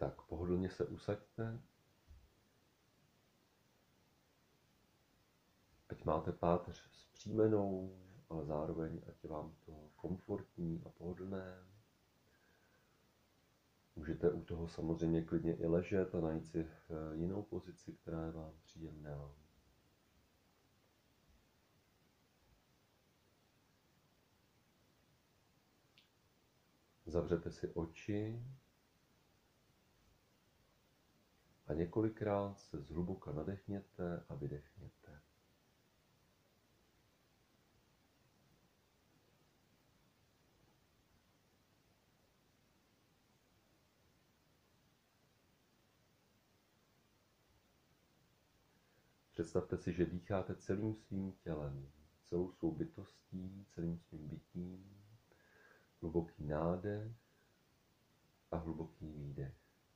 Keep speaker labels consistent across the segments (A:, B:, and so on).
A: Tak pohodlně se usaďte. Ať máte páteř zpřímenou, ale zároveň ať je vám to komfortní a pohodlné. Můžete u toho samozřejmě klidně i ležet a najít si jinou pozici, která je vám příjemná. Zavřete si oči a několikrát se zhluboka nadechněte a vydechněte. Představte si, že dýcháte celým svým tělem, celou svou bytostí, celým svým bytím. Hluboký nádech a hluboký výdech.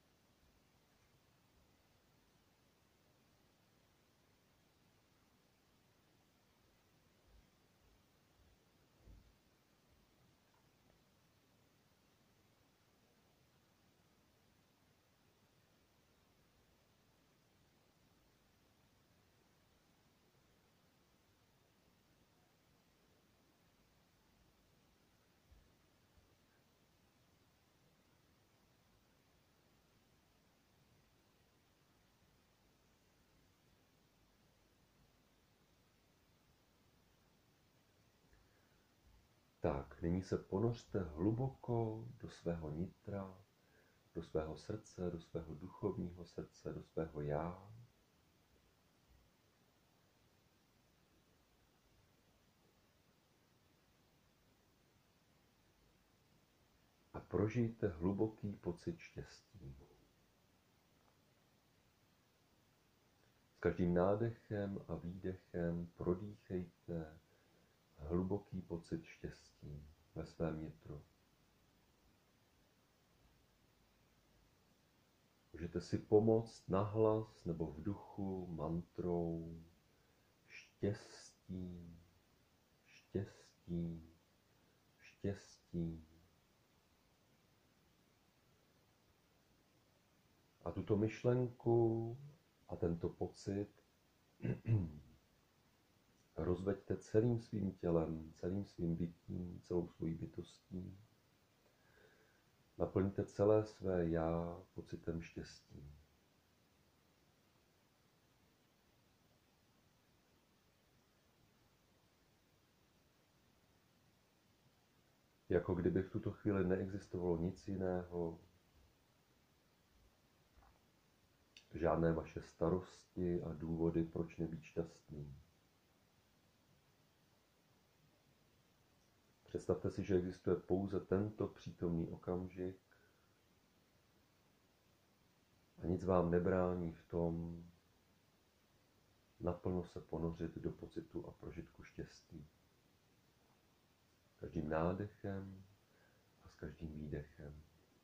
A: Tak, nyní se ponořte hluboko do svého nitra, do svého srdce, do svého duchovního srdce, do svého já. A prožijte hluboký pocit štěstí. S každým nádechem a výdechem prodýchejte hluboký pocit štěstí ve svém nitru. Můžete si pomoct nahlas nebo v duchu mantrou štěstí, štěstí, štěstí. A tuto myšlenku a tento pocit rozveďte celým svým tělem, celým svým bytím, celou svojí bytostí. Naplňte celé své já pocitem štěstí. Jako kdyby v tuto chvíli neexistovalo nic jiného, žádné vaše starosti a důvody, proč nebýt šťastný. Představte si, že existuje pouze tento přítomný okamžik a nic vám nebrání v tom naplno se ponořit do pocitu a prožitku štěstí. S každým nádechem a s každým výdechem.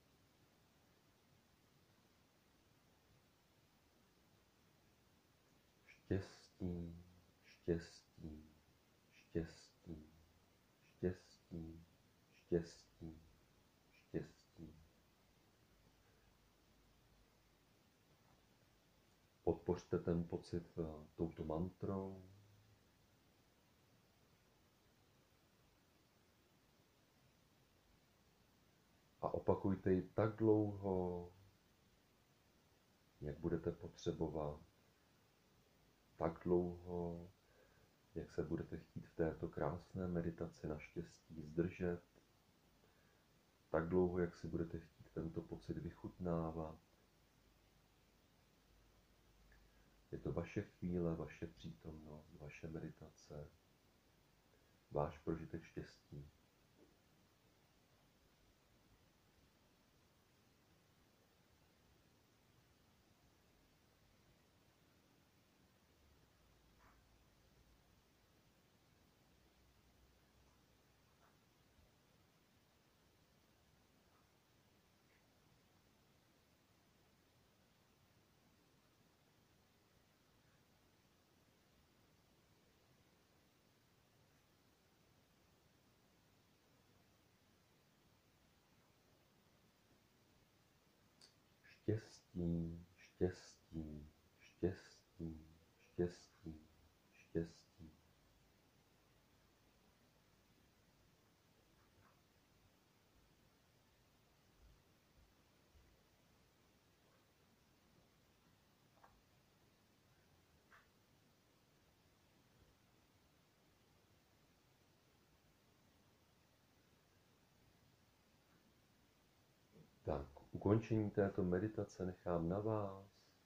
A: Štěstí, štěstí, štěstí, štěstí, štěstí, štěstí. Podpořte ten pocit touto mantrou. A opakujte ji tak dlouho, jak budete potřebovat. Tak dlouho, jak se budete chtít v této krásné meditaci na štěstí zdržet. Tak dlouho, jak si budete chtít tento pocit vychutnávat. Je to vaše chvíle, vaše přítomnost, vaše meditace, váš prožitek štěstí. štěstí, štěstí, štěstí, štěstí, štěstí. Tak, ukončení této meditace nechám na vás.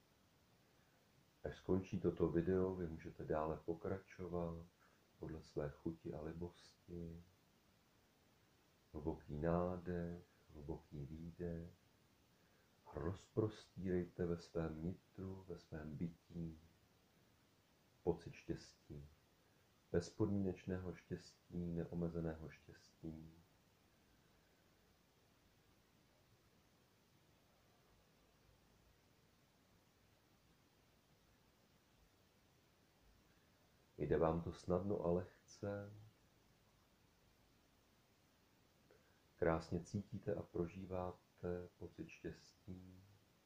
A: Až skončí toto video, vy můžete dále pokračovat podle své chuti a libosti. Hluboký nádech, hluboký výdech. Rozprostírejte ve svém nitru, ve svém bytí pocit štěstí. Bezpodmínečného štěstí, neomezeného štěstí. Jde vám to snadno a lehce. Krásně cítíte a prožíváte pocit štěstí.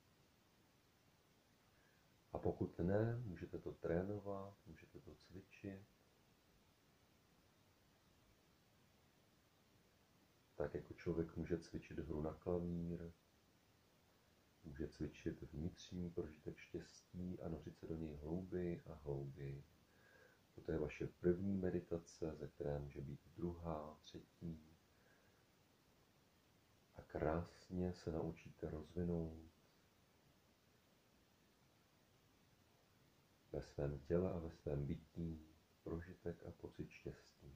A: A pokud ne, můžete to trénovat, můžete to cvičit. Tak jako člověk může cvičit hru na klavír, může cvičit vnitřní prožitek štěstí a nořit se do něj hlouběji a hlouběji. Toto je vaše první meditace, ze které může být druhá, třetí. A krásně se naučíte rozvinout ve svém těle a ve svém bytí prožitek a pocit štěstí.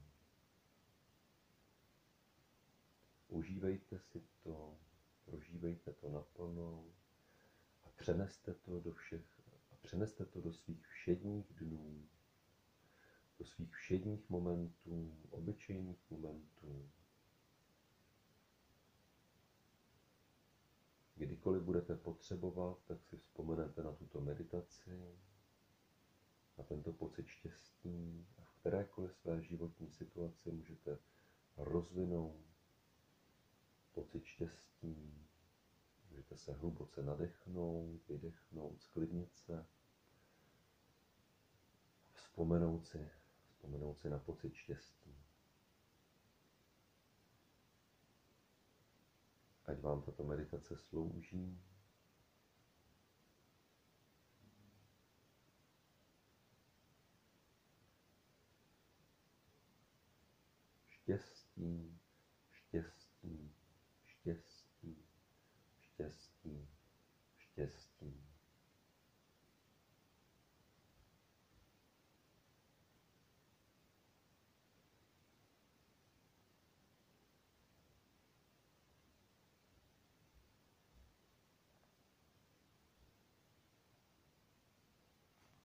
A: Užívejte si to, prožívejte to naplno a přeneste to do svých všedních dnů, do svých všedních momentů, obyčejných momentů. Kdykoliv budete potřebovat, tak si vzpomenete na tuto meditaci, na tento pocit štěstí a v kterékoliv své životní situaci můžete rozvinout pocit štěstí. Můžete se hluboce nadechnout, vydechnout, sklidnit se, vzpomenout si na pocit štěstí. Ať vám tato meditace slouží. Štěstí